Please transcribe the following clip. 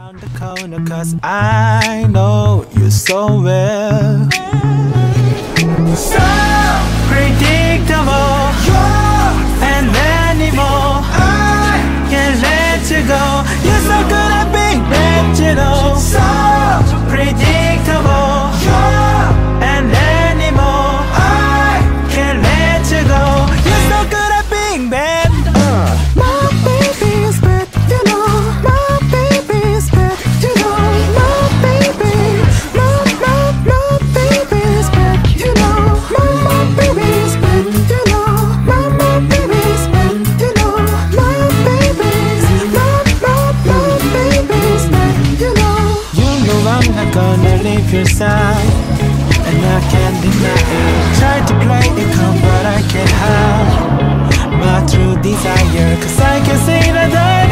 around the corner, 'cause I know you so well. So predictable, you're an animal. I can't let you go. You're so good at being natural. So predictable, you're an animal. I can't let you go. You're so good at being bad. My baby is bad, you know. My baby is bad, you know. My baby, my baby is bad, you know. My baby is bad, you know. My baby is bad, you know. My baby is bad, you know. You know I'm not gonna leave your side, and I can't deny it. Try to play it calm, but I can't hide my true desire, 'cause I can see the dark.